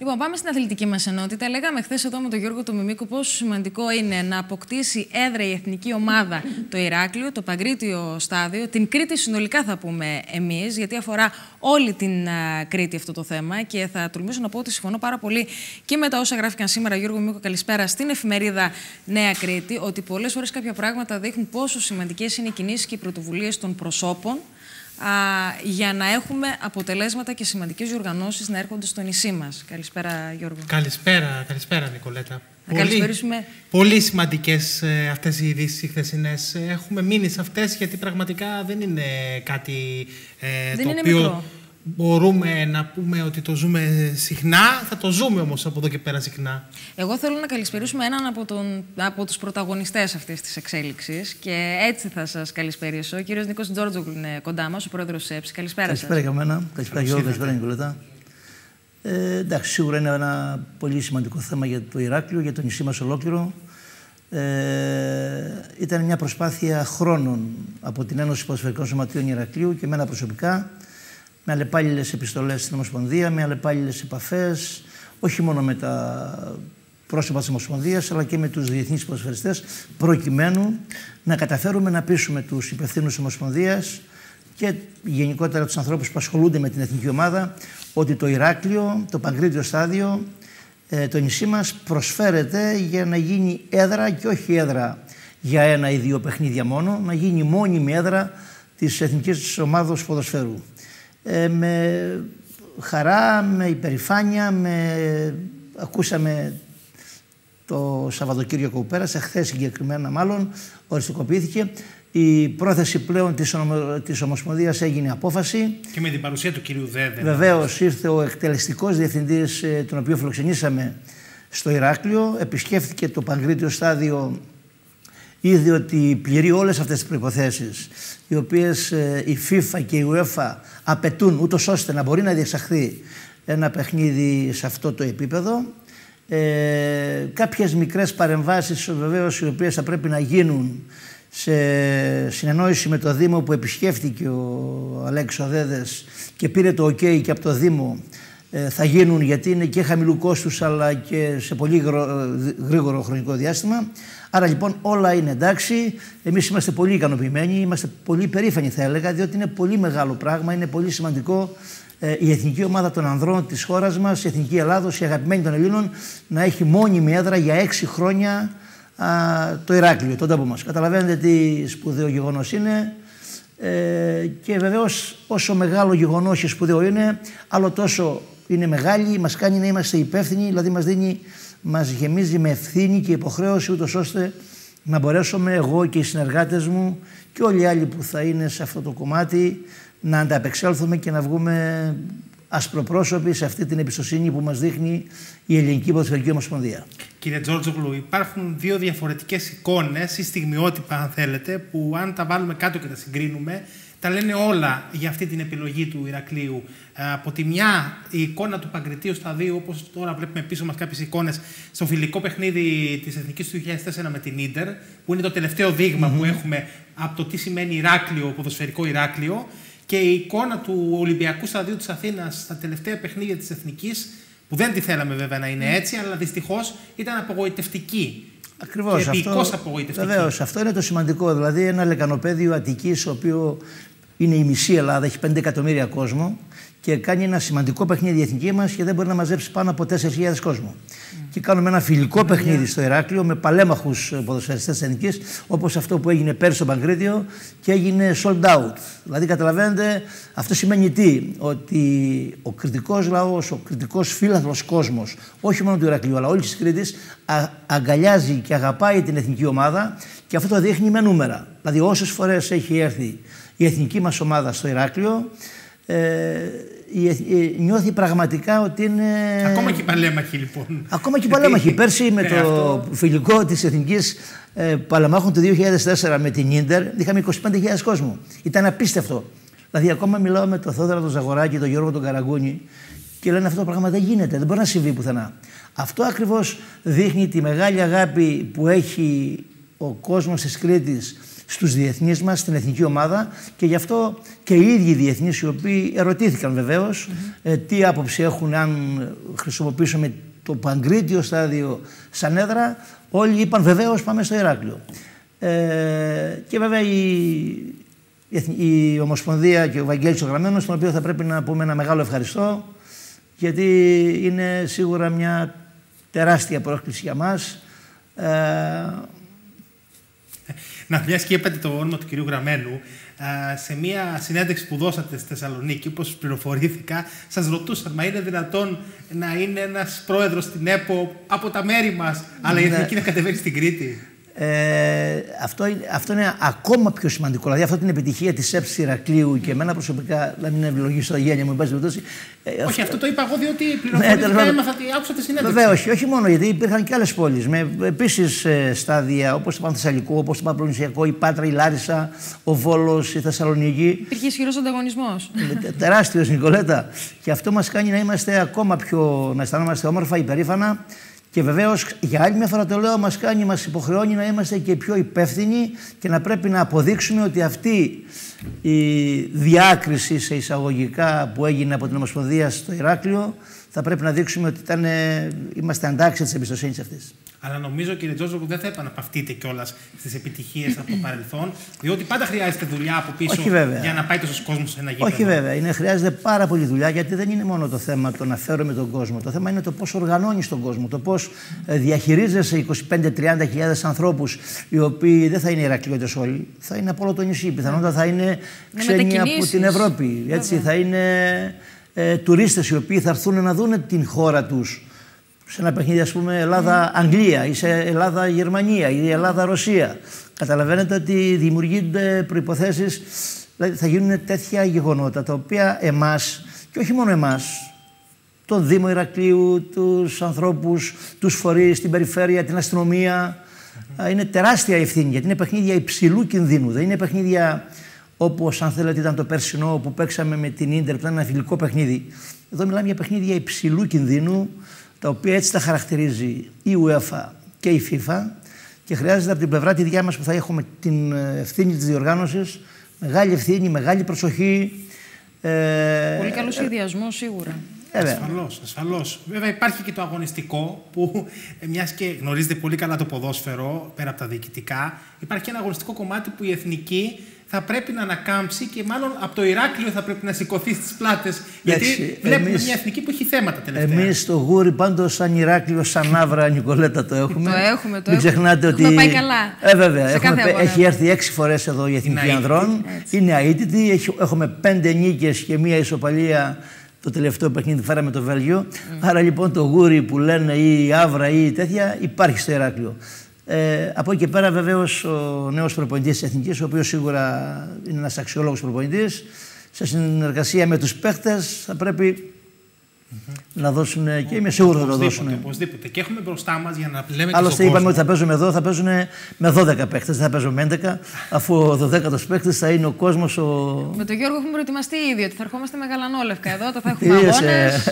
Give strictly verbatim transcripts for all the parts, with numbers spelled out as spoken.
Λοιπόν, πάμε στην αθλητική μας ενότητα. Λέγαμε χθες εδώ με τον Γιώργο το Μιμίκο πόσο σημαντικό είναι να αποκτήσει έδρα η εθνική ομάδα το Ηράκλειο, το Παγκρίτιο στάδιο, την Κρήτη συνολικά θα πούμε εμείς, γιατί αφορά όλη την α, Κρήτη αυτό το θέμα και θα τολμήσω να πω ότι συμφωνώ πάρα πολύ και με τα όσα γράφηκαν σήμερα, Γιώργο Μιμίκο, καλησπέρα, στην εφημερίδα Νέα Κρήτη, ότι πολλές φορές κάποια πράγματα δείχνουν πόσο σημαντικές είναι οι κινήσεις και οι πρωτοβουλίες των προσώπων Α, για να έχουμε αποτελέσματα και σημαντικές διοργανώσεις να έρχονται στο νησί μας. Καλησπέρα, Γιώργο. Καλησπέρα, καλησπέρα Νικολέτα. Να καλησπερίσουμε. Πολύ σημαντικές ε, αυτές οι ειδήσεις οι χθεσινές. Έχουμε μείνει σε αυτές γιατί πραγματικά δεν είναι κάτι ε, δεν το είναι οποίο μικρό. Μπορούμε να πούμε ότι το ζούμε συχνά. Θα το ζούμε όμως από εδώ και πέρα συχνά. Εγώ θέλω να καλησπερίσουμε έναν από, τον, από τους πρωταγωνιστές αυτής της εξέλιξης και έτσι θα σας καλησπερίσω. Ο κύριος Νίκος Τζόρτζογλου είναι κοντά μας, ο πρόεδρος της ΕΠΣ. Καλησπέρα σας. Καλησπέρα για μένα. Καλησπέρα Γιώργο, καλησπέρα Νικολέτα. Ε, εντάξει, σίγουρα είναι ένα πολύ σημαντικό θέμα για το Ηράκλειο, για το νησί μας ολόκληρο. Ε, ήταν μια προσπάθεια χρόνων από την Ένωση Ποδοσφαιρικών Σωματείων Ηρακλείου και εμένα προσωπικά, με αλλεπάλληλες επιστολές στην Ομοσπονδία, με αλλεπάλληλες επαφές, όχι μόνο με τα πρόσωπα της Ομοσπονδίας, αλλά και με τους διεθνείς ποδοσφαιριστές, προκειμένου να καταφέρουμε να πείσουμε τους υπευθύνους της Ομοσπονδίας και γενικότερα τους ανθρώπους που ασχολούνται με την εθνική ομάδα, ότι το Ηράκλειο, το Παγκρίτιο στάδιο, το νησί μας προσφέρεται για να γίνει έδρα και όχι έδρα για ένα ή δύο παιχνίδια μόνο, να γίνει μόνιμη έδρα της εθνικής ομάδος ποδοσφαίρου. Ε, με χαρά, με υπερηφάνεια, με... ακούσαμε το Σαββατοκύριακο που πέρασε, χθες συγκεκριμένα μάλλον, οριστικοποιήθηκε. Η πρόθεση πλέον της, ομο... της Ομοσπονδίας έγινε απόφαση. Και με την παρουσία του κυρίου Δέδε. Βεβαίως ήρθε ο εκτελεστικός διευθυντής, τον οποίο φιλοξενήσαμε στο Ηράκλειο, επισκέφθηκε το Παγκρίτιο στάδιο, είδε ότι πληρεί όλες αυτές τις προϋποθέσεις, οι οποίες ε, η FIFA και η UEFA απαιτούν ούτως ώστε να μπορεί να διεξαχθεί ένα παιχνίδι σε αυτό το επίπεδο. Ε, κάποιες μικρές παρεμβάσεις βεβαίως οι οποίες θα πρέπει να γίνουν σε συνεννόηση με το Δήμο που επισκέφθηκε ο Αλέξης Δέδες και πήρε το OK και από το Δήμο, ε, θα γίνουν, γιατί είναι και χαμηλού κόστους αλλά και σε πολύ γρήγορο χρονικό διάστημα. Άρα λοιπόν όλα είναι εντάξει. Εμείς είμαστε πολύ ικανοποιημένοι, είμαστε πολύ περήφανοι θα έλεγα, διότι είναι πολύ μεγάλο πράγμα, είναι πολύ σημαντικό ε, η εθνική ομάδα των ανδρών της χώρας μας, η Εθνική Ελλάδος, η αγαπημένη των Ελλήνων, να έχει μόνιμη έδρα για έξι χρόνια α, το Ηράκλειο, τον τόπο μας. Καταλαβαίνετε τι σπουδαίο γεγονός είναι. Ε, και βεβαίως όσο μεγάλο γεγονός και σπουδαίο είναι, άλλο τόσο είναι μεγάλη, μας κάνει να είμαστε υπεύθυνοι, δηλαδή μας δίνει, μας γεμίζει με ευθύνη και υποχρέωση, ούτως ώστε να μπορέσουμε εγώ και οι συνεργάτες μου και όλοι οι άλλοι που θα είναι σε αυτό το κομμάτι να ανταπεξέλθουμε και να βγούμε ασπροπρόσωποι σε αυτή την εμπιστοσύνη που μας δείχνει η Ελληνική Ποδοσφαιρική Ομοσπονδία. Κύριε Τζόρτζογλου, υπάρχουν δύο διαφορετικές εικόνες ή στιγμιότυπα, αν θέλετε, που αν τα βάλουμε κάτω και τα συγκρίνουμε, τα λένε όλα για αυτή την επιλογή του Ηρακλείου. Από τη μια, η εικόνα του Παγκριτίου σταδίου, όπως τώρα βλέπουμε πίσω μας κάποιες εικόνες, στο φιλικό παιχνίδι της Εθνικής του δύο χιλιάδες τέσσερα με την Ίντερ, που είναι το τελευταίο δείγμα mm-hmm. που έχουμε από το τι σημαίνει Ηράκλειο, ποδοσφαιρικό Ηράκλειο, και η εικόνα του Ολυμπιακού σταδίου της Αθήνας στα τελευταία παιχνίδια της Εθνικής, που δεν τη θέλαμε βέβαια να είναι έτσι, αλλά δυστυχώς ήταν απογοητευτική. Ακριβώς. Και επικώς αυτό, απογοητευτική. Βεβαίως, αυτό είναι το σημαντικό. Δηλαδή, ένα λεκανοπέδιο Αττικής, ο οποίο είναι η μισή Ελλάδα, έχει πέντε εκατομμύρια κόσμο και κάνει ένα σημαντικό παιχνίδι η εθνική μας και δεν μπορεί να μαζέψει πάνω από τέσσερις χιλιάδες κόσμο. Mm. Και κάνουμε ένα φιλικό mm. παιχνίδι στο Ηράκλειο με παλέμαχους ποδοσφαιριστές της εθνικής, όπως αυτό που έγινε πέρσι στο Παγκρίτιο και έγινε sold out. Δηλαδή, καταλαβαίνετε, αυτό σημαίνει τι? Ότι ο κριτικός λαός, ο κριτικός φίλαθλος κόσμος, όχι μόνο του Ηρακλείου, αλλά όλη της Κρήτης, α, αγκαλιάζει και αγαπάει την εθνική ομάδα και αυτό το δείχνει με νούμερα. Δηλαδή, όσες φορές έχει έρθει η εθνική μας ομάδα στο Ηράκλειο, ε, η, η, νιώθει πραγματικά ότι είναι... Ακόμα και οι παλέμαχοι λοιπόν. Ακόμα και οι παλέμαχοι. Πέρσι με το αυτό... φιλικό της Εθνικής ε, Παλαμάχων του δύο χιλιάδες τέσσερα με την Ίντερ είχαμε είκοσι πέντε χιλιάδες κόσμο. Ήταν απίστευτο. Δηλαδή ακόμα μιλάω με τον Θόδωρα τον Ζαγοράκη, τον Γιώργο τον Καραγκούνη και λένε αυτό το πράγμα δεν γίνεται, δεν μπορεί να συμβεί πουθενά. Αυτό ακριβώς δείχνει τη μεγάλη αγάπη που έχει ο κόσμος της Κρήτης στους διεθνείς μας, στην εθνική ομάδα, και γι' αυτό και οι ίδιοι οι διεθνείς, οι οποίοι ερωτήθηκαν βεβαίως mm-hmm. ε, τι άποψη έχουν αν χρησιμοποιήσουμε το Παγκρίτιο στάδιο σαν έδρα, όλοι είπαν βεβαίως πάμε στο Ηράκλειο. Ε, και βέβαια η, η Ομοσπονδία και ο Βαγγέλης ο Γραμμένος, τον οποίο θα πρέπει να πούμε ένα μεγάλο ευχαριστώ, γιατί είναι σίγουρα μια τεράστια πρόσκληση για μας. Ε, Να, μιας και είπατε το όνομα του κυρίου Γραμμένου, σε μια συνέντευξη που δώσατε στη Θεσσαλονίκη, όπως πληροφορήθηκα, σας ρωτούσαν, μα είναι δυνατόν να είναι ένας πρόεδρος στην ΕΠΟ από τα μέρη μας, αλλά η εθνική να κατεβαίνει στην Κρήτη? Ε, αυτό, είναι, αυτό είναι ακόμα πιο σημαντικό. Δηλαδή, αυτό την επιτυχία της ΕΠΣ Ηρακλείου και εμένα προσωπικά, να μην ευλογήσω τα γένεια μου, εν πάση περιπτώσει. Όχι, αυτό... αυτό το είπα εγώ, διότι πληροφορήθηκα, ναι, έμαθα ότι άκουσα τη συνέντευξη. Βεβαίως, όχι, όχι μόνο, γιατί υπήρχαν και άλλες πόλεις με επίσης ε, στάδια, όπως το Πανθεσσαλικό, όπως το Παπλωνησιακό, η Πάτρα, η Λάρισα, ο Βόλος, η Θεσσαλονίκη. Υπήρχε ισχυρός ανταγωνισμός. Τεράστιος, Νικολέτα. Και αυτό μας κάνει να είμαστε ακόμα πιο, να αισθανόμαστε όμορφα, υπερήφανα. Και βεβαίως, για άλλη μια φορά το λέω, μας κάνει, μας υποχρεώνει να είμαστε και πιο υπεύθυνοι και να πρέπει να αποδείξουμε ότι αυτή η διάκριση σε εισαγωγικά που έγινε από την Ομοσπονδία στο Ηράκλειο, θα πρέπει να δείξουμε ότι ήταν, είμαστε αντάξιοι της εμπιστοσύνης αυτής. Αλλά νομίζω, κύριε Τζόρτζογλου, δεν θα επαναπαυτείτε κιόλας στις επιτυχίες από το παρελθόν, διότι πάντα χρειάζεται δουλειά από πίσω. Όχι, για να πάει τόσο κόσμο σε ένα γήπεδο. Όχι, βέβαια. Είναι, χρειάζεται πάρα πολύ δουλειά, γιατί δεν είναι μόνο το θέμα το να φέρουμε τον κόσμο. Το θέμα είναι το πώς οργανώνεις τον κόσμο, το πώς διαχειρίζεσαι είκοσι πέντε με τριάντα χιλιάδες ανθρώπους, οι οποίοι δεν θα είναι Ηρακλειώτες όλοι, θα είναι από όλο το νησί. Πιθανότατα θα είναι ξένοι από την Ευρώπη. Έτσι, θα είναι ε, τουρίστες οι οποίοι θα έρθουν να δουν την χώρα τους. Σε ένα παιχνίδι, ας πούμε, Ελλάδα-Αγγλία ή σε Ελλάδα-Γερμανία ή Ελλάδα-Ρωσία. Καταλαβαίνετε ότι δημιουργούνται προϋποθέσεις, δηλαδή θα γίνουν τέτοια γεγονότα τα οποία εμάς, και όχι μόνο εμάς, τον Δήμο Ηρακλείου, τους ανθρώπους, τους φορείς, την περιφέρεια, την αστυνομία, mm-hmm. είναι τεράστια ευθύνη, γιατί είναι παιχνίδια υψηλού κινδύνου. Δεν είναι παιχνίδια όπως, αν θέλετε, ήταν το περσινό που παίξαμε με την Ίντερ, που ήταν ένα φιλικό παιχνίδι. Εδώ μιλάμε για παιχνίδια υψηλού κινδύνου, τα οποία έτσι τα χαρακτηρίζει η UEFA και η FIFA, και χρειάζεται από την πλευρά τη δικιά μας που θα έχουμε την ευθύνη της διοργάνωσης, μεγάλη ευθύνη, μεγάλη προσοχή. Ε, Πολύ καλό σχεδιασμό, σίγουρα. Ασφαλώς, ασφαλώς. Βέβαια υπάρχει και το αγωνιστικό που, μιας και γνωρίζετε πολύ καλά το ποδόσφαιρο, πέρα από τα διοικητικά, υπάρχει και ένα αγωνιστικό κομμάτι που η εθνική θα πρέπει να ανακάμψει και μάλλον από το Ηράκλειο θα πρέπει να σηκωθεί στις πλάτες. Γιατί Λέξη, βλέπουμε εμείς, μια εθνική που έχει θέματα τελευταία. Εμείς στο Γούρι πάντως σαν Ηράκλειο, σαν Άβρα, Νικολέτα το έχουμε. Το έχουμε, το Μην ξεχνάτε έχουμε. ότι... Πάει καλά. Ε, βέβαια. Έχουμε, έχει έρθει έξι φορές εδώ η Εθνική είναι Ανδρών. Έτσι. Είναι αίτητη. Έχουμε πέντε νίκες και μία ισοπαλία. Το τελευταίο παιχνίδι φέραμε το Βέλγιο. Mm. Άρα λοιπόν το Γούρι που λένε ή η Άβρα ή τέτοια υπάρχει στο Ηράκλειο. Ε, από εκεί και πέρα, βεβαίως, ο νέος προπονητής της Εθνικής, ο οποίος σίγουρα είναι ένας αξιόλογος προπονητής, σε συνεργασία με τους παίχτες, θα πρέπει mm-hmm. να δώσουν και είμαι σίγουρο θα το δώσουν. Οπωσδήποτε. Και έχουμε μπροστά μας για να λέμε. Άλλωστε, είπαμε ότι θα παίζουμε εδώ, θα παίζουν με δώδεκα παίχτες, δεν θα παίζουμε με έντεκα, αφού ο δωδέκατος παίχτης θα είναι ο κόσμος. Ο... Με τον Γιώργο έχουμε προετοιμαστεί ήδη ότι θα ερχόμαστε μεγαλανόλευκα εδώ, θα έχουμε αγώνες.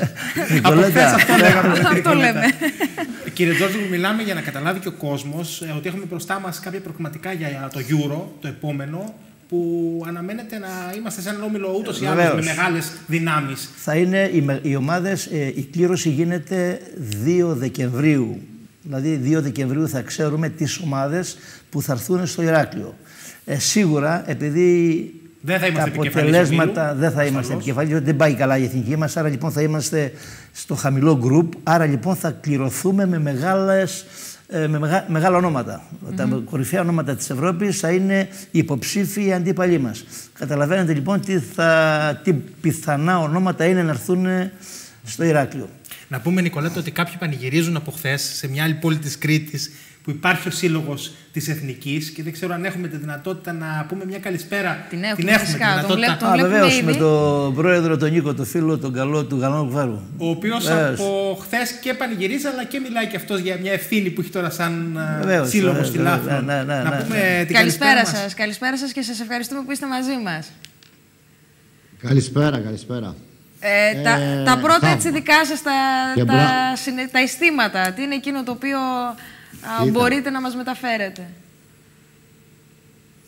Αυτό λέμε. Κύριε Τζόρτζογλου, μιλάμε για να καταλάβει και ο κόσμος ότι έχουμε μπροστά μας κάποια προκριματικά για το Euro, το επόμενο, που αναμένεται να είμαστε σε έναν όμιλο ούτως ή άλλως με μεγάλες δυνάμεις. Θα είναι οι, οι ομάδες, ε, η κλήρωση γίνεται δύο Δεκεμβρίου. Δηλαδή δύο Δεκεμβρίου θα ξέρουμε τις ομάδες που θα έρθουν στο Ηράκλειο. Ε, σίγουρα, επειδή δεν θα τα αποτελέσματα δεν θα είμαστε επικεφαλής, γιατί δεν πάει καλά η εθνική μας, άρα λοιπόν θα είμαστε στο χαμηλό γκρουπ, άρα λοιπόν θα κληρωθούμε με μεγάλες... με μεγα, μεγάλα ονόματα. Mm-hmm. Τα κορυφαία ονόματα της Ευρώπης θα είναι οι υποψήφοι αντίπαλοι μας. Καταλαβαίνετε λοιπόν τι, θα, τι πιθανά ονόματα είναι να έρθουν στο Ηράκλειο. Να πούμε, Νικολέτα, ότι κάποιοι πανηγυρίζουν από χθες σε μια άλλη πόλη της Κρήτης που υπάρχει ο σύλλογος της Εθνικής και δεν ξέρω αν έχουμε τη δυνατότητα να πούμε μια καλησπέρα. Την έχουμε, την έχουμε φυσικά, τη δυνατότητα. Τον βλέπ, τον βεβαίως, με τον πρόεδρο τον Νίκο, τον φίλο, τον καλό του Γαλανό Κουβάρου. Ο οποίος από χθες και πανηγυρίζει, αλλά και μιλάει και αυτός για μια ευθύνη που έχει τώρα σαν βεβαίως, σύλλογος στη Λάφρο. Ναι, ναι, ναι, να ναι, πούμε ναι. την καλησπέρα, καλησπέρα σας. Καλησπέρα σας και σας ευχαριστούμε που είστε μαζί μας. Καλησπέρα, καλησπέρα. Ε, ε, τα, τα πρώτα έτσι δικά σας τα, τα, μπρα... τα αισθήματα, τι είναι εκείνο το οποίο α, μπορείτε να μας μεταφέρετε.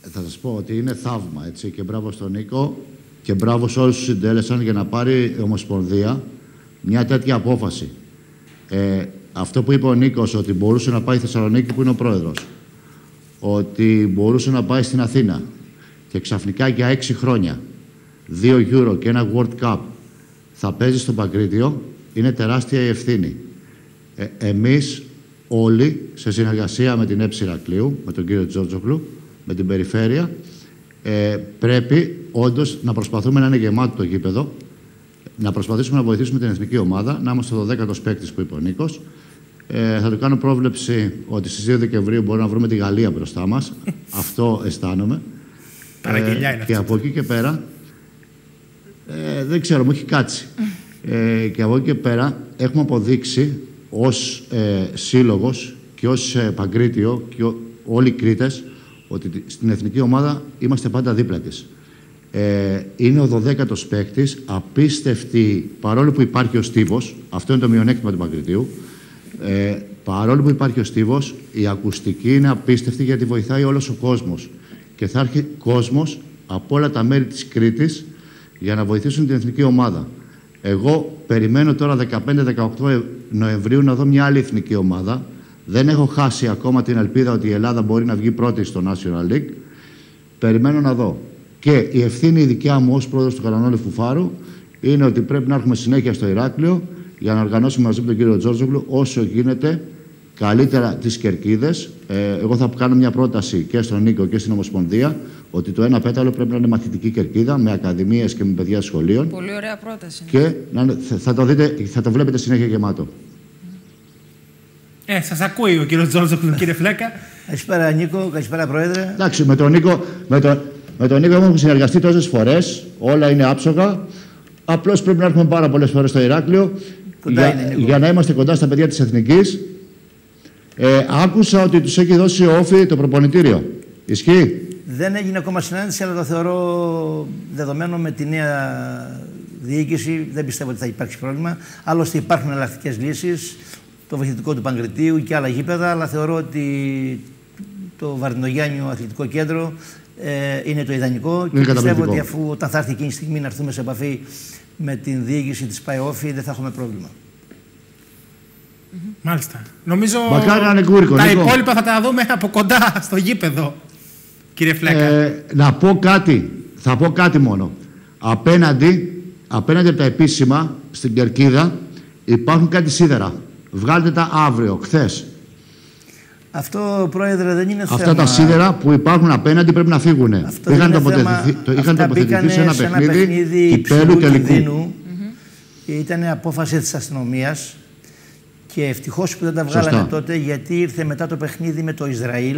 θα σας πω ότι είναι θαύμα, έτσι, και μπράβο στον Νίκο και μπράβο σε όλους τους συντέλεσαν για να πάρει η Ομοσπονδία μια τέτοια απόφαση. Ε, αυτό που είπε ο Νίκος, ότι μπορούσε να πάει στη Θεσσαλονίκη, που είναι ο πρόεδρος, ότι μπορούσε να πάει στην Αθήνα και ξαφνικά για έξι χρόνια, δύο Euro και ένα World Cup θα παίζει στο Παγκρίτιο, είναι τεράστια η ευθύνη. Ε, εμείς όλοι, σε συνεργασία με την ΕΠΣ Ηρακλείου, με τον κύριο Τζόρτζογλου, με την περιφέρεια, ε, πρέπει όντως να προσπαθούμε να είναι γεμάτο το γήπεδο, να προσπαθήσουμε να βοηθήσουμε την εθνική ομάδα, να είμαστε το δέκατος παίκτης που είπε ο Νίκος. Ε, θα το κάνω πρόβλεψη ότι στις δύο Δεκεμβρίου μπορούμε να βρούμε τη Γαλλία μπροστά μας. Αυτό αισθάνομαι. Παραγγελιά ε, είναι και αυτό. από εκεί και πέρα, ε, δεν ξέρω, μου έχει κάτσει. Ε, και από εκεί και πέρα έχουμε αποδείξει ως ε, σύλλογος και ως ε, Παγκρίτιο και ό, όλοι οι Κρήτες ότι στην εθνική ομάδα είμαστε πάντα δίπλα της. Ε, είναι ο δωδέκατος παίκτης, απίστευτη, παρόλο που υπάρχει ο στίβος, αυτό είναι το μειονέκτημα του Παγκριτίου, ε, παρόλο που υπάρχει ο στίβος, η ακουστική είναι απίστευτη γιατί βοηθάει όλος ο κόσμος. Και θα έρχει κόσμος από όλα τα μέρη της Κρήτης για να βοηθήσουν την εθνική ομάδα. Εγώ περιμένω τώρα δεκαπέντε δεκαοκτώ Νοεμβρίου να δω μια άλλη εθνική ομάδα. Δεν έχω χάσει ακόμα την ελπίδα ότι η Ελλάδα μπορεί να βγει πρώτη στο National League. Περιμένω να δω. Και η ευθύνη η δικιά μου ως πρόεδρος του Καρανόλη Φουφάρου είναι ότι πρέπει να έρχομαι συνέχεια στο Ηράκλειο για να οργανώσουμε μαζί με τον κύριο Τζόρτζογλου όσο γίνεται καλύτερα τις κερκίδες. Ε, εγώ θα κάνω μια πρόταση και στον Νίκο και στην Ομοσπονδία ότι το ένα πέταλο πρέπει να είναι μαθητική κερκίδα με ακαδημίες και με παιδιά σχολείων. Πολύ ωραία πρόταση. Και να, θα, το δείτε, θα το βλέπετε συνέχεια γεμάτο. Ε, σας ακούει ο κύριος Τζόρτζογλου, κύριε Φλέκα. Καλησπέρα Νίκο, καλησπέρα Πρόεδρε. Εντάξει, με τον Νίκο, με τον, με τον Νίκο έχουμε συνεργαστεί τόσες φορές, όλα είναι άψογα. Απλώς πρέπει να έρχομαι πάρα πολλές φορές στο Ηράκλειο για, είναι, για να είμαστε κοντά στα παιδιά της Εθνικής. Ε, άκουσα ότι τους έχει δώσει ο Όφη το προπονητήριο. Ισχύει? Δεν έγινε ακόμα συνάντηση, αλλά το θεωρώ δεδομένο με τη νέα διοίκηση. Δεν πιστεύω ότι θα υπάρξει πρόβλημα. Άλλωστε υπάρχουν εναλλακτικές λύσεις, το βοηθητικό του Παγκριτίου και άλλα γήπεδα, αλλά θεωρώ ότι το Βαρδινογιάννιο Αθλητικό Κέντρο ε, είναι το ιδανικό. Είναι και πιστεύω ότι αφού όταν θα έρθει εκείνη η στιγμή να έρθουμε σε επαφή με την διοίκηση της ΠΑΕΟΦΗ δεν θα έχουμε πρόβλημα. Mm-hmm. Μάλιστα. Νομίζω Μακάρι να είναι κούρικο, τα Νίκο. υπόλοιπα θα τα δούμε από κοντά στο γήπεδο, κύριε Φλέκα. Ε, να πω κάτι, θα πω κάτι μόνο. Απέναντι, απέναντι από τα επίσημα στην κερκίδα υπάρχουν κάτι σίδερα. Βγάλτε τα αύριο, χθες. Αυτό, Πρόεδρε, δεν είναι Αυτά θέμα... τα σίδερα που υπάρχουν απέναντι πρέπει να φύγουν. Είχαν τοποθετηθεί, το, είχαν τοποθετηθεί σε ένα σε παιχνίδι, ένα παιχνίδι κυπέλου τελικού. Mm-hmm. Ήταν απόφαση της αστυνομίας και ευτυχώς που δεν τα βγάλανε Σωστά. τότε, γιατί ήρθε μετά το παιχνίδι με το Ισραήλ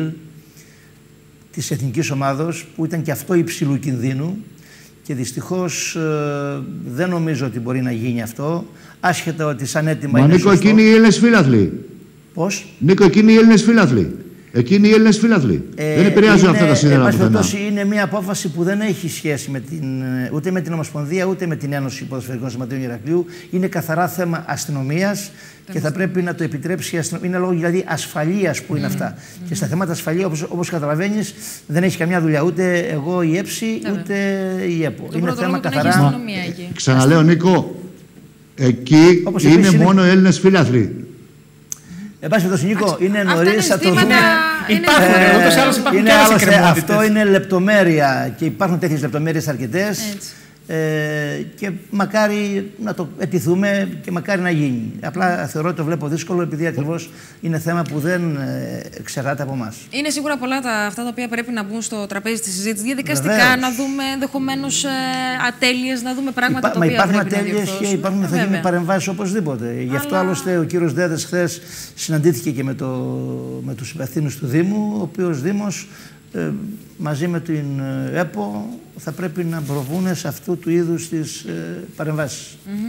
της εθνικής ομάδος που ήταν και αυτό υψηλού κινδύνου και δυστυχώς ε, δεν νομίζω ότι μπορεί να γίνει αυτό, άσχετα ότι σαν έτοιμα Μα είναι Νίκο, σωστό. εκείνοι οι Έλληνες φίλαθλοι. Πώς? Νίκο, εκείνοι οι Έλληνες φίλαθλοι. Εκείνοι οι Έλληνες φίλαθλοι. Ε, δεν επηρεάζουν είναι, αυτά τα σίδερα πουθενά. Είναι μια απόφαση που δεν έχει σχέση με την, ούτε με την Ομοσπονδία ούτε με την Ένωση Ποδοσφαιρικών Σωματείων Ηρακλείου. Είναι καθαρά θέμα αστυνομίας και θα πρέπει να το επιτρέψει η αστυνομία. Είναι λόγω δηλαδή ασφαλείας που είναι mm. αυτά. Mm. Και στα θέματα ασφαλείας, όπως, όπως καταλαβαίνεις, δεν έχει καμιά δουλειά ούτε εγώ η ΕΠΣΗ ούτε η ΕΠΟ. Το είναι θέμα καθαρά. Μα, ξαναλέω, Νίκο, εκεί όπως είναι είναι... μόνο Έλληνες φίλαθλοι. Εν πάση περιπτώσει, Νίκο, είναι νωρίς, θα το δούμε. Υπάρχουν, ε, ούτως ή άλλως υπάρχουν είναι και άλλες άλλωστε, εκκρεμότητες. αυτό είναι λεπτομέρεια και υπάρχουν τέτοιες λεπτομέρειες αρκετές. Ε, και μακάρι να το ετηθούμε και μακάρι να γίνει. Απλά θεωρώ ότι το βλέπω δύσκολο επειδή ακριβώς είναι θέμα που δεν ε, εξαρτάται από εμάς. Είναι σίγουρα πολλά τα, αυτά τα οποία πρέπει να μπουν στο τραπέζι της συζήτησης. Διαδικαστικά Βεβαίως. να δούμε ενδεχομένως ε, ατέλειες, να δούμε πράγματα Υπά, τα οποία μα υπάρχουν πρέπει ατέλειες να και υπάρχουν, θα γίνουν παρεμβάσεις οπωσδήποτε. Αλλά... Γι' αυτό άλλωστε ο κύριος Δέδες χθες συναντήθηκε και με, το, με τους υπευθύνους του Δήμου, ο οποίος Δήμος ε, μαζί με την ΕΠΟ θα πρέπει να προβούν σε αυτού του είδους τις ε, παρεμβάσεις. Mm-hmm.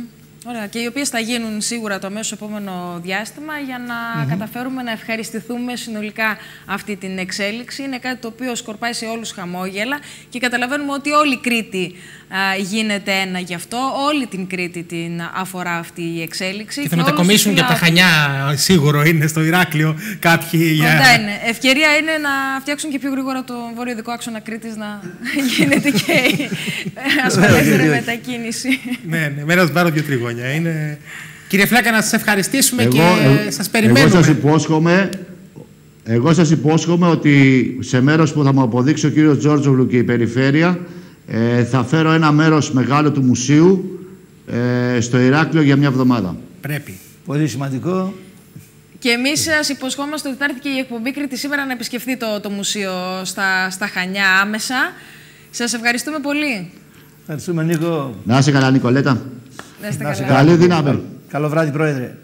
Ωραία, και οι οποίες θα γίνουν σίγουρα το αμέσως επόμενο διάστημα για να mm-hmm. καταφέρουμε να ευχαριστηθούμε συνολικά αυτή την εξέλιξη. Είναι κάτι το οποίο σκορπάει σε όλους χαμόγελα και καταλαβαίνουμε ότι όλη η Κρήτη α, γίνεται ένα γι' αυτό. Όλη την Κρήτη την αφορά αυτή η εξέλιξη. Και θα μετακομίσουν και από τα Χανιά, σίγουρο είναι στο Ηράκλειο κάποιοι. Για... Κοντά είναι. Ευκαιρία είναι να φτιάξουν και πιο γρήγορα το βόρειο-δυτικό άξονα Κρήτης, να γίνεται και η ασφαλέστερη μετακίνηση. Ναι, ναι, μέρα πάρω δύο τριγώνια. Είναι... Κύριε Φλάκα, να σας ευχαριστήσουμε εγώ, και ε, σας περιμένουμε. Εγώ σας υπόσχομαι, εγώ σας υπόσχομαι ότι σε μέρος που θα μου αποδείξει ο κύριος Τζόρτζογλου και η Περιφέρεια ε, θα φέρω ένα μέρος μεγάλο του μουσείου ε, στο Ηράκλειο για μια εβδομάδα. Πρέπει. Πολύ σημαντικό. Και εμείς σας υποσχόμαστε ότι θα έρθει και η εκπομπή Κρήτη σήμερα να επισκεφθεί το, το μουσείο στα, στα Χανιά άμεσα. Σας ευχαριστούμε πολύ. Ευχαριστούμε, Νίκο. Να είσαι καλά, Νικολέτα. Να είστε καλά. Καλή δύναμη. Καλό βράδυ, Πρόεδρε.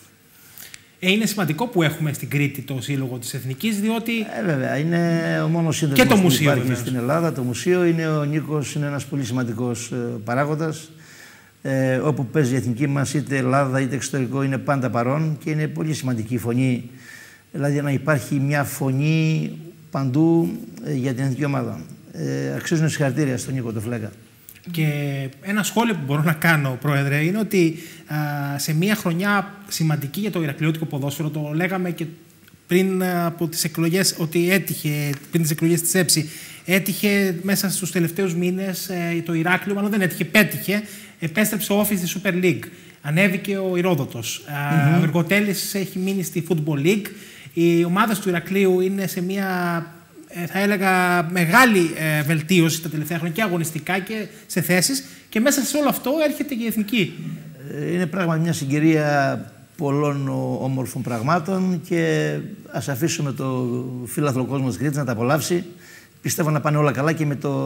Ε, είναι σημαντικό που έχουμε στην Κρήτη το Σύλλογο της Εθνικής, διότι... Ε, βέβαια, είναι ο μόνος σύνδεσμος και το που μουσείο, υπάρχει βεβαίως. στην Ελλάδα. Το μουσείο είναι, ο Νίκος είναι ένας πολύ σημαντικός ε, παράγοντας. Ε, όπου παίζει η εθνική μας, είτε Ελλάδα είτε εξωτερικό, είναι πάντα παρόν και είναι πολύ σημαντική η φωνή. Δηλαδή να υπάρχει μια φωνή παντού ε, για την εθνική ομάδα. Ε, αξίζουν συγχαρητήρια στον Νίκο το Φλέκα. Και ένα σχόλιο που μπορώ να κάνω, Πρόεδρε, είναι ότι α, σε μια χρονιά σημαντική για το ηρακλειώτικο ποδόσφαιρο, το λέγαμε και πριν από τις εκλογές, ότι έτυχε, πριν τις εκλογές της ΕΨΗ, έτυχε μέσα στους τελευταίους μήνες ε, το Ηράκλειο, μάλλον δεν έτυχε, πέτυχε, επέστρεψε ο Όφης στη Super League. Ανέβηκε ο Ηρόδοτος. Mm-hmm. Ο Εργοτέλης έχει μείνει στη Football League. Οι ομάδες του Ηρακλείου είναι σε μια, θα έλεγα, μεγάλη ε, βελτίωση τα τελευταία χρόνια και αγωνιστικά και σε θέσεις, και μέσα σε όλο αυτό έρχεται και η εθνική. Είναι πράγματι μια συγκυρία πολλών όμορφων πραγμάτων και ας αφήσουμε το φίλαθλο κόσμο της Κρήτης να τα απολαύσει. Πιστεύω να πάνε όλα καλά και με το...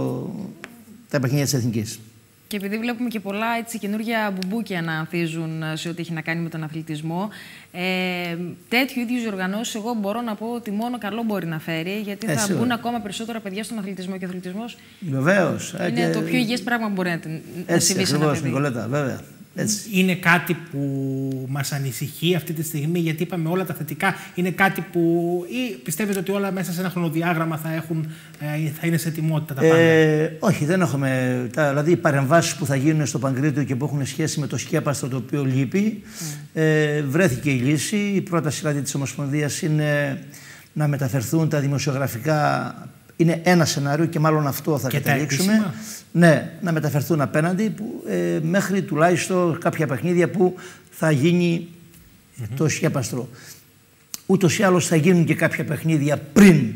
τα παιχνίδια της εθνικής. Και επειδή βλέπουμε και πολλά έτσι, καινούργια μπουμπούκια να ανθίζουν σε ό,τι έχει να κάνει με τον αθλητισμό, ε, τέτοιου είδους οργανώσεις εγώ μπορώ να πω ότι μόνο καλό μπορεί να φέρει, γιατί ε, θα σίγουρα. μπουν ακόμα περισσότερα παιδιά στον αθλητισμό, και ο αθλητισμός Βεβαίως. είναι και... το πιο υγιές πράγμα που μπορεί να, να συμβεί σε ένα παιδί. Νικολέτα, βέβαια. Έτσι. Είναι κάτι που μας ανησυχεί αυτή τη στιγμή, γιατί είπαμε όλα τα θετικά. Είναι κάτι που, ή πιστεύετε ότι όλα μέσα σε ένα χρονοδιάγραμμα θα, έχουν, θα είναι σε ετοιμότητα τα πάντα? Ε, όχι, δεν έχουμε. Τα, δηλαδή, οι παρεμβάσεις που θα γίνουν στο Παγκρίτιο και που έχουν σχέση με το σκέπαστρο το οποίο λείπει, mm. ε, βρέθηκε η λύση. Η πρόταση δηλαδή, της Ομοσπονδίας είναι να μεταφερθούν τα δημοσιογραφικά. Είναι ένα σενάριο και μάλλον αυτό θα και καταλήξουμε. Ναι, να μεταφερθούν απέναντι που, ε, μέχρι τουλάχιστον κάποια παιχνίδια που θα γίνει mm-hmm. το σκέπαστρο. Ούτως ή άλλως θα γίνουν και κάποια παιχνίδια πριν.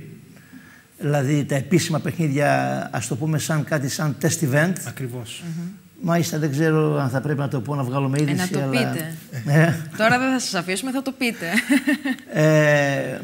Δηλαδή τα επίσημα παιχνίδια, ας το πούμε σαν κάτι σαν test event. Ακριβώς. Mm-hmm. Μάλιστα δεν ξέρω αν θα πρέπει να το πω, να βγάλουμε είδηση. Ε, να το αλλά... πείτε. Ε. Τώρα δεν θα σας αφήσουμε, θα το πείτε. Ε,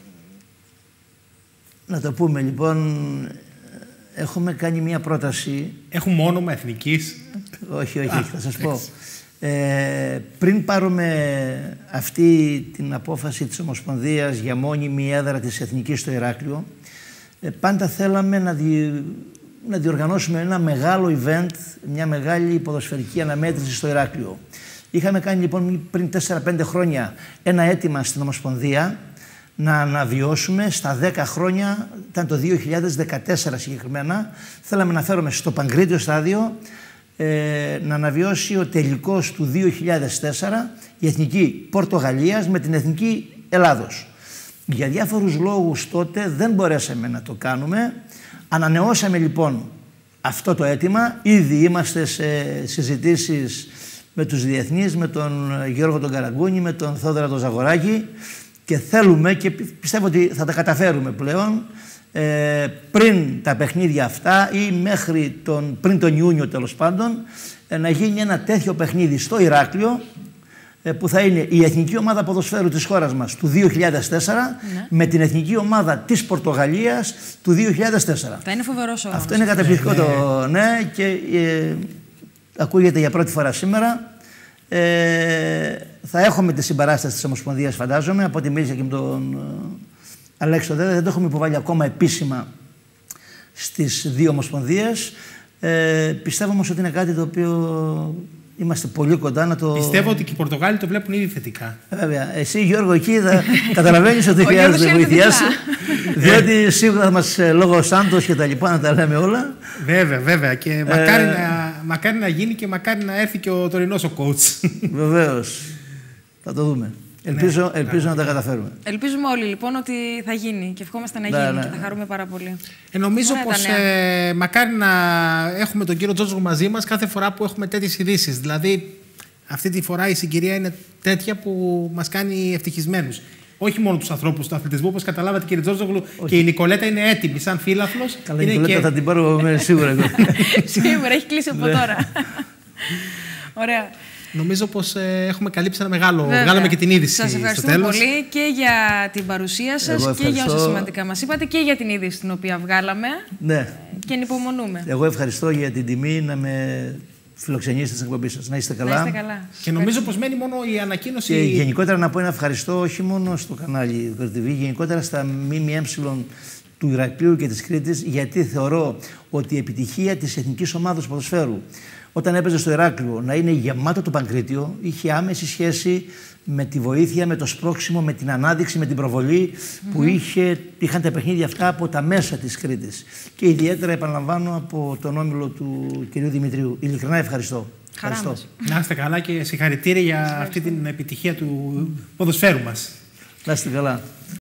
να το πούμε λοιπόν, έχουμε κάνει μια πρόταση. Έχουμε όνομα εθνικής? Όχι, όχι, θα σας πω. Ε, πριν πάρουμε αυτή την απόφαση της Ομοσπονδίας για μόνιμη έδρα της Εθνικής στο Ηράκλειο, ε, πάντα θέλαμε να, δι, να διοργανώσουμε ένα μεγάλο event, μια μεγάλη ποδοσφαιρική αναμέτρηση στο Ηράκλειο. Είχαμε κάνει λοιπόν πριν τέσσερα πέντε χρόνια ένα αίτημα στην Ομοσπονδία να αναβιώσουμε στα δέκα χρόνια, ήταν το δύο χιλιάδες δεκατέσσερα συγκεκριμένα, θέλαμε να φέρουμε στο Παγκρίτιο στάδιο ε, να αναβιώσει ο τελικός του δύο χιλιάδες τέσσερα η Εθνική Πορτογαλίας με την Εθνική Ελλάδος. Για διάφορους λόγους τότε δεν μπορέσαμε να το κάνουμε. Ανανεώσαμε λοιπόν αυτό το αίτημα. Ήδη είμαστε σε συζητήσεις με τους διεθνείς, με τον Γιώργο τον Καραγκούνη, με τον Θόδωρα τον Ζαγοράκη, και θέλουμε και πιστεύω ότι θα τα καταφέρουμε πλέον ε, πριν τα παιχνίδια αυτά ή μέχρι τον, πριν τον Ιούνιο τέλος πάντων ε, να γίνει ένα τέτοιο παιχνίδι στο Ηράκλειο ε, που θα είναι η Εθνική Ομάδα Ποδοσφαίρου της χώρας μας του δύο χιλιάδες τέσσερα ναι. με την Εθνική Ομάδα της Πορτογαλίας του δύο χιλιάδες τέσσερα. Θα είναι φοβερό σώμα. Αυτό είναι καταπληκτικό ναι, το ναι και ε, ακούγεται για πρώτη φορά σήμερα. Ε, θα έχουμε τη συμπαράσταση της Ομοσπονδίας, φαντάζομαι, από ό,τι μίλησα και με τον ε, Αλέξη Δέδε. Δεν το έχουμε υποβάλει ακόμα επίσημα στις δύο Ομοσπονδίες. Ε, πιστεύω όμως ότι είναι κάτι το οποίο είμαστε πολύ κοντά να το. Πιστεύω ότι και οι Πορτογάλοι το βλέπουν ήδη θετικά. Βέβαια. Εσύ, Γιώργο, εκεί θα καταλαβαίνεις ότι χρειάζεται βοήθειά σου. Διότι σίγουρα θα μας λόγω Σάντος και τα λοιπά να τα λέμε όλα. Βέβαια, βέβαια. Και μακάρι, ε... να, μακάρι να γίνει και μακάρι να έρθει και ο τωρινός ο coach. Βεβαίως. Θα το δούμε. Ελπίζω, ναι, ελπίζω να τα καταφέρουμε. Ελπίζουμε όλοι λοιπόν ότι θα γίνει και ευχόμαστε να γίνει ναι, ναι. και θα χαρούμε πάρα πολύ. Ε, νομίζω πως ε, μακάρι να έχουμε τον κύριο Τζόρτζογλου μαζί μας κάθε φορά που έχουμε τέτοιες ειδήσεις. Δηλαδή, αυτή τη φορά η συγκυρία είναι τέτοια που μας κάνει ευτυχισμένους. Όχι μόνο τους ανθρώπους του αθλητισμού, όπως καταλάβατε, κύριε Τζόρτζογλου, και η Νικολέτα είναι έτοιμη σαν φίλαθλος. Καλά, η Νικολέτα και... θα την πάρω σίγουρα. Σίγουρα, έχει κλείσει από τώρα. Ωραία. Νομίζω πως ε, έχουμε καλύψει ένα μεγάλο. Βέβαια. Βγάλαμε και την είδηση. Σας ευχαριστούμε πολύ και για την παρουσία σας και για όσα σημαντικά μας είπατε και για την είδηση την οποία βγάλαμε. Ναι. Και ανυπομονούμε. Εγώ ευχαριστώ για την τιμή να με φιλοξενήσετε στην εκπομπή σας. Να είστε καλά. Να είστε καλά. Και νομίζω πως μένει μόνο η ανακοίνωση. Και γενικότερα να πω ένα ευχαριστώ όχι μόνο στο κανάλι του τι βι, γενικότερα στα ΜΜΕ του Ηρακλείου και της Κρήτης, γιατί θεωρώ ότι η επιτυχία της εθνικής ομάδας ποδοσφαίρου όταν έπαιζε στο Ηράκλειο να είναι γεμάτο το Παγκρίτιο, είχε άμεση σχέση με τη βοήθεια, με το σπρώξιμο, με την ανάδειξη, με την προβολή mm-hmm. που είχε, είχαν τα παιχνίδια αυτά από τα μέσα της Κρήτης. Και ιδιαίτερα επαναλαμβάνω από τον όμιλο του κ. Δημητρίου. Ειλικρινά ευχαριστώ. ευχαριστώ. Να είστε καλά και συγχαρητήρια για αυτή την επιτυχία του ποδοσφαίρου μας. Να είστε καλά.